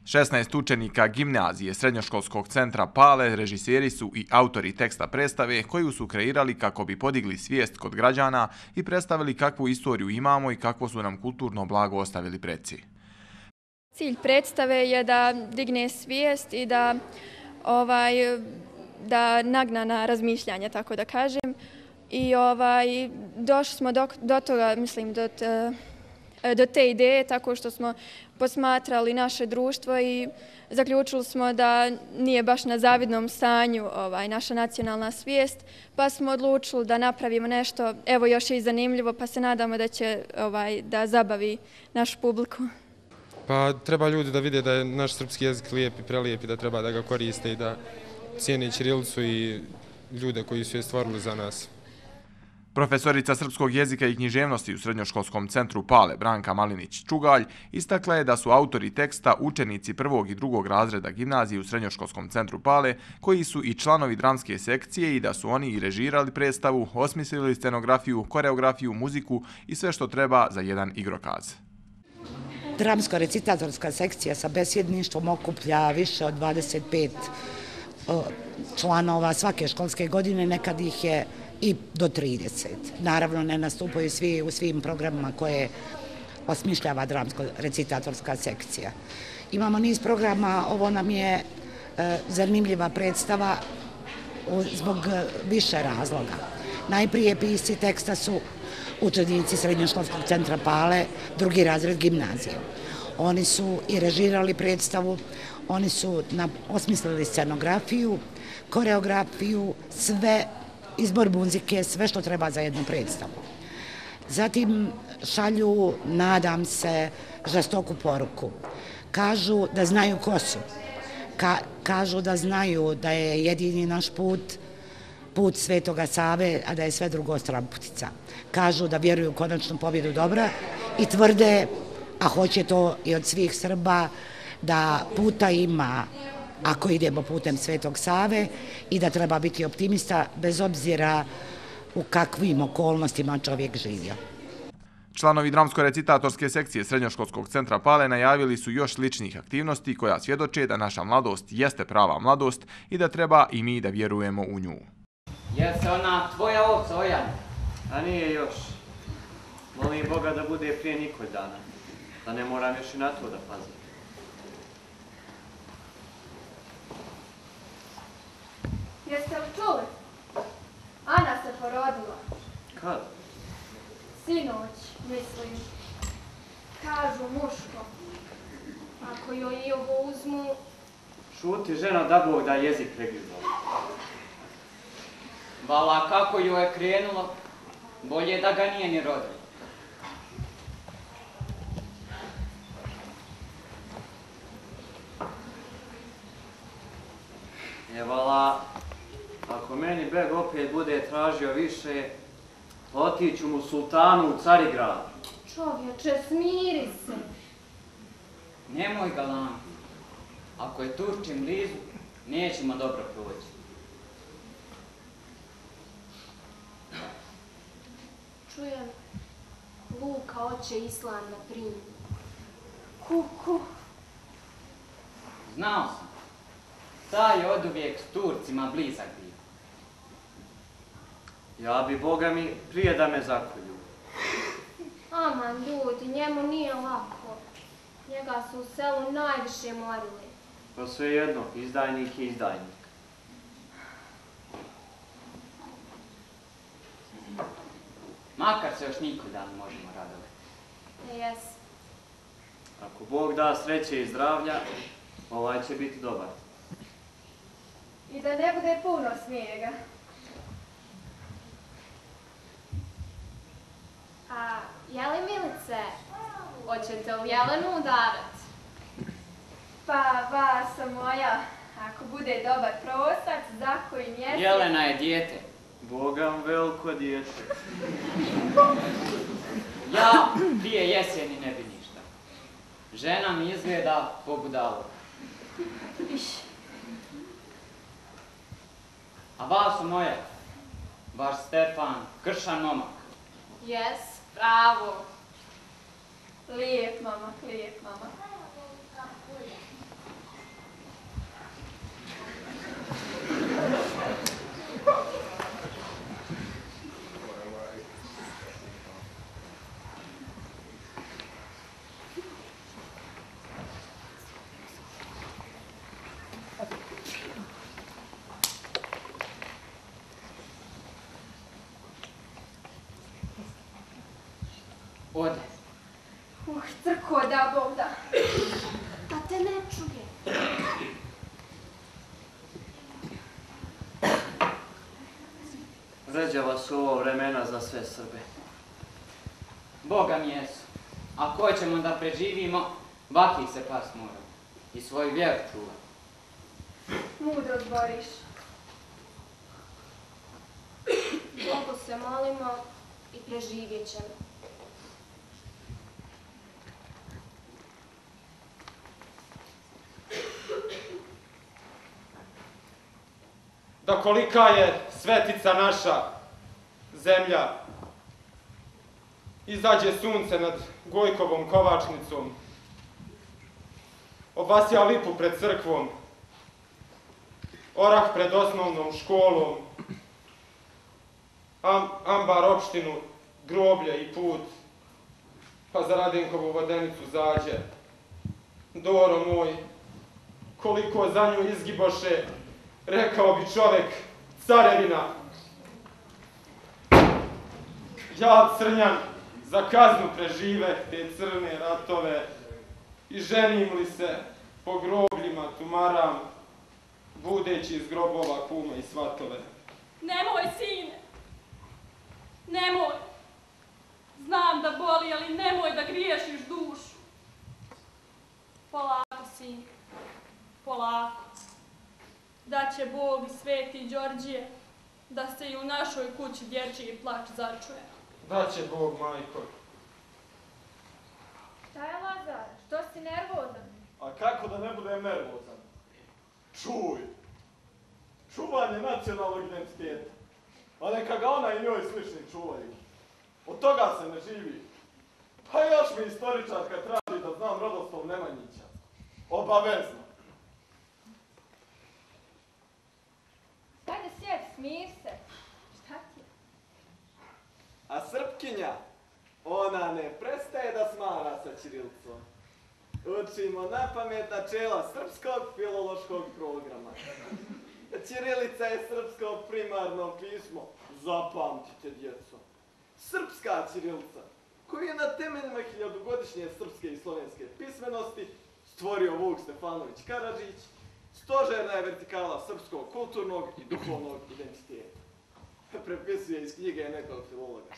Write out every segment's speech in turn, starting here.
16 učenika gimnazije Srednjoškolskog centra Pale režiseri su i autori teksta predstave koju su kreirali kako bi podigli svijest kod građana i predstavili kakvu istoriju imamo i kakvo su nam kulturno blago ostavili preci. Cilj predstave je da digne svijest i da nagna na razmišljanje, tako da kažem. I došli smo do toga, mislim, do te ideje tako što smo posmatrali naše društvo i zaključili smo da nije baš na zavidnom stanju naša nacionalna svijest, pa smo odlučili da napravimo nešto, evo još je i zanimljivo, pa se nadamo da će da zabavi našu publiku. Pa treba ljudi da vide da je naš srpski jezik lijep i prelijep i da treba da ga koriste i da cijene ćirilicu i ljude koji su je stvorili za nas. Profesorica srpskog jezika i književnosti u Srednjoškolskom centru Pale, Branka Malinić-Čugalj, istakla je da su autori teksta učenici 1. i 2. razreda gimnazije u Srednjoškolskom centru Pale, koji su i članovi dramske sekcije i da su oni i režirali predstavu, osmislili scenografiju, koreografiju, muziku i sve što treba za jedan igrokaz. Dramsko-recitatorska sekcija sa besjedništvom okuplja više od 25 članova svake školske godine, nekad ih je i do 30. Naravno, ne nastupaju svi u svim programima koje osmišljava dramsko-recitatorska sekcija. Imamo niz programa, ovo nam je zanimljiva predstava zbog više razloga. Najprije pisci teksta su učenici Srednjoškolskog centra Pale, 2. razred gimnazije. Oni su i režirali predstavu, oni su osmislili scenografiju, koreografiju, sve, izbor muzike, sve što treba za jednu predstavu. Zatim šalju, nadam se, žestoku poruku. Kažu da znaju ko su. Kažu da znaju da je jedini naš put Svetoga Save, a da je sve drugo stramputica. Kažu da vjeruju u konačnu pobjedu dobra i tvrde, a hoće to i od svih Srba, da puta ima ako idemo putem Svetog Save i da treba biti optimista bez obzira u kakvim okolnostima čovjek živio. Članovi dramsko-recitatorske sekcije Srednjoškolskog centra Pale najavili su još sličnih aktivnosti koja svjedoče da naša mladost jeste prava mladost i da treba i mi da vjerujemo u nju. Jer se ona tvoja ovca ojanja? A nije još. Molim Boga da bude prije nikoj dana. Da ne moram još i na to da pazim. Jeste li čuli? Ana se porodila. Kad? Sinoć, mislim. Kažu muško. Ako joj i ovo uzmu... Šuti, žena, da Bog da jezik pregrizao. Vala, kako joj je krenulo, bolje da ga nije ni rodilo. Vala, ako meni beg opet bude tražio više, otiću mu sultanu u Carigrad. Čovječe, smiri se. Nemoj galamiti. Ako je Turčin blizu, nećemo dobro proći. Čujem, Luka oće Islam da primi. Kuku. Znao sam. Taj je oduvijek s Turcima blizak bio. Ja bi, Boga mi, prije da me zakolju. Aman, ljudi, njemu nije lako. Njega su u selu najviše morili. Pa svejedno, izdajnik je izdajnik. Makar se još nikoj dan možemo radovati. Jes. Ako Bog da sreće i zdravlja, ovaj će biti dobar. I da ne bude puno snijega. A, jeli Milice, hoćete li Jelenu udarat? Pa, Vasa moja, ako bude dobar prosac, za koji mjesec... Jelena je dijete. Bogam veliko dijete. Ja prije jeseni ne bi ništa. Žena mi izgleda po budalu. A Vaso moja, vaš Stefan, kršan momak. Jes, pravo. Lijep momak, lijep momak. Ode. Crko da Bog da. Da te ne čuje. Vređava su ovo vremena za sve Srbe. Boga mi jesu. Ako hoćemo da preživimo, vaki se pas moramo. I svoju vjeru čuva. Mudro zboriš. Bogu se molimo i preživjet ćemo. Da kolika je svetica naša zemlja, izađe sunce nad Gojkovom kovačnicom, obasja lipu pred crkvom, orah pred osnovnom školom, ambar opštinu, groblje i put, pa za Radenkovu vodenicu zađe. Doro moj, koliko za nju izgiboše, rekao bi čovek, carevina. Ja, Crnjan, za kaznu prežive te crne ratove i ženim li se po grobljima tumaram, budeći iz grobova kuma i svatove. Nemoj, sine, nemoj. Znam da boli, ali nemoj da griješiš dušu. Polako, sine, polako. Da će Bog i sveti Đorđije da se i u našoj kući dječji plać začuje. Da će Bog, majko. Šta je, Lazar? Što si nervozan? A kako da ne budem nervozan? Čuj! Čuvanje nacionalnog identiteta. A neka ga ona i njoj slični čuvaju. Od toga se ne živi. Pa još mi istoričarka traži da znam rodoslov Nemanjića. Obavezno. Hajde sjed, smir se. Šta ti je? A Srpkinja, ona ne prestaje da smara sa ćirilicom. Učimo na pamet načela srpskog filološkog programa. Ćirilica je srpsko primarno pismo. Zapamtite, djeco. Srpska ćirilica, koju je na temeljima hiljadugodišnje srpske i slovenske pismenosti stvorio Vuk Stefanović Karadžić, stožerna je vertikala srpskog kulturnog i duhovnog identiteta. Prepisuje iz knjige nekog filologa.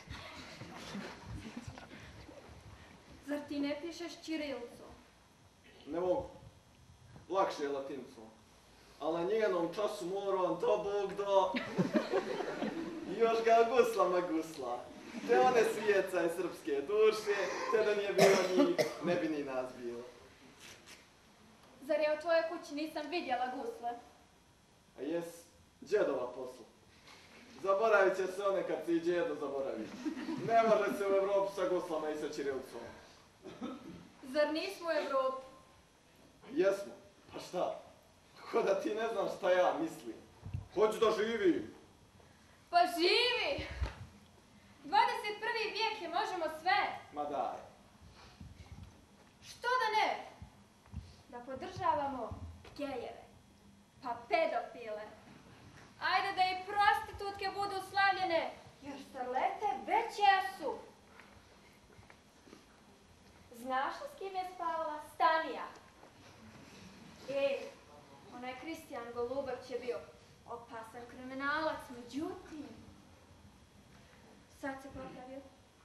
Zar ti ne pišeš ćirilicom? Ne mogu. Lakše je latinicom. Ali na njenom času moram, to Bog da. I još ga guslama gusla. Te one svijeca i srpske duše, te da nije bilo njih, ne bi ni nas bilo. Zar je u tvojoj kući nisam vidjela gusle? A jes, džedova posla. Zaboravit će se one kad si i džedo zaboravi. Ne može se u Evropu sa guslama i sa ćirilicom. Zar nismo u Evropi? Jesmo, pa šta? Ko da ti ne znaš šta ja mislim. Hoću da živim. Pa živi! 21. vijek je, možemo sve. Ma daj. Što da ne? Da podržavamo gejeve, pa pedofile. Ajde da i prostitutke budu slavljene, jer starlete već jesu. Znaš li s kim je spavala Stanija? Onaj Kristijan Golubać je bio opasan kriminalac, međutim, sad se popravio.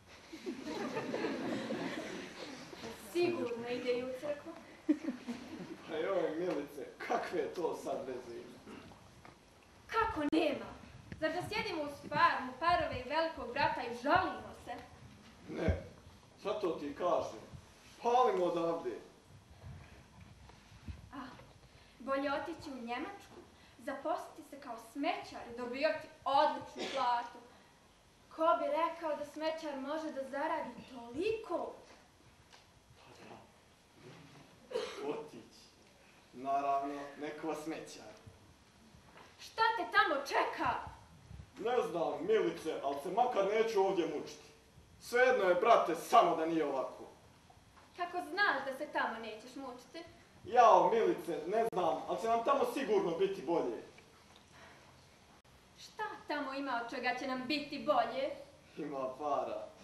Sigurno ide i u crkvu. Pa joj, Milice, kakve to sad veze ima? Kako nema? Zar da sjedimo uz farmu, parove i velikog brata i žalimo se? Ne, sad to ti kažem. Palimo odavde. Bolje otići u Njemačku, zaposliti se kao smećar i dobijati odličnu platu. Ko bi rekao da smećar može da zaradi toliko? Pa da. Otići. Naravno, neko smećar. Šta te tamo čeka? Ne znam, Milice, ali se makar neću ovdje mučiti. Svejedno je, brate, samo da nije ovako. Kako znaš da se tamo nećeš mučiti? Jao, Milice, ne znam, ali će nam tamo sigurno biti bolje. Šta tamo ima od čega će nam biti bolje? Ima para.